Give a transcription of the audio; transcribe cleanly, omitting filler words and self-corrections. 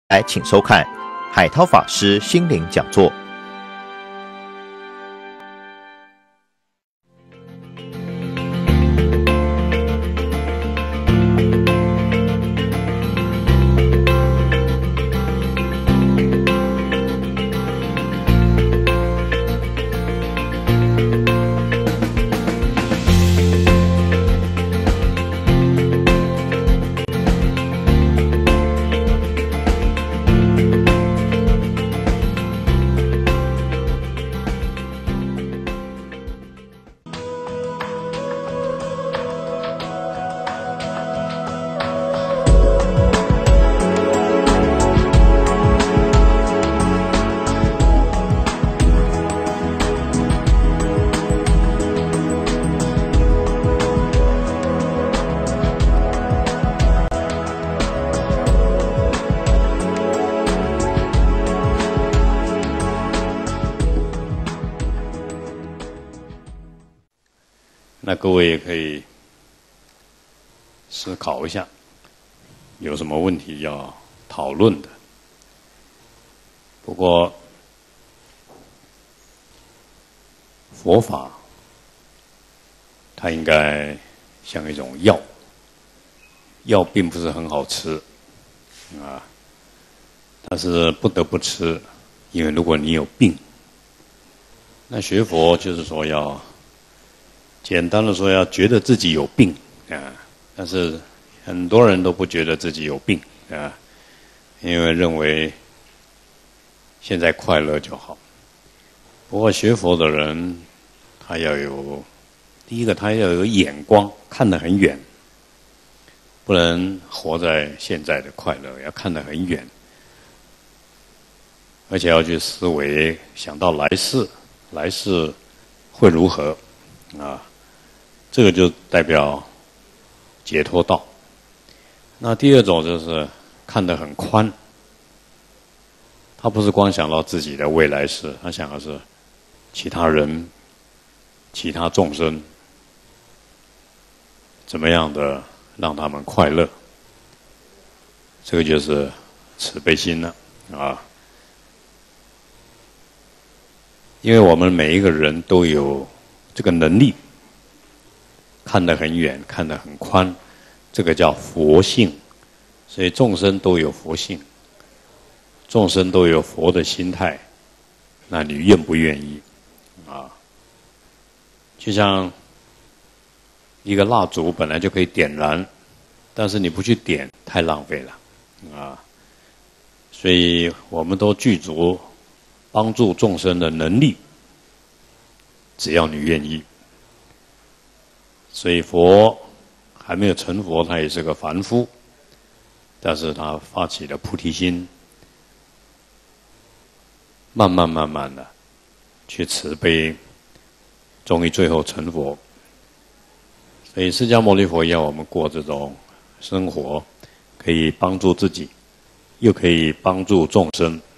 来，请收看海涛法师心灵讲座。 那各位也可以思考一下，有什么问题要讨论的。不过，佛法它应该像一种药，药并不是很好吃啊，但是不得不吃，因为如果你有病，那学佛就是说要。简单的说，要觉得自己有病啊，但是很多人都不觉得自己有病啊，因为认为现在快乐就好。不过学佛的人，他要有第一个，他要有眼光，看得很远，不能活在现在的快乐，要看得很远，而且要去思维，想到来世会如何啊？这个就代表解脱道。那第二种就是看得很宽，他不是光想到自己的未来世，他想的是其他人、其他众生怎么样的让他们快乐。这个就是慈悲心了啊！因为我们每一个人都有这个能力。看得很远，看得很宽，这个叫佛性。所以众生都有佛性，众生都有佛的心态。那你愿不愿意啊？就像一个蜡烛本来就可以点燃，但是你不去点，太浪费了啊！所以我们都具足帮助众生的能力，只要你愿意。所以佛还没有成佛，他也是个凡夫，但是他发起了菩提心，慢慢的去慈悲，终于最后成佛。所以释迦牟尼佛要我们过这种生活，可以帮助自己，又可以帮助众生。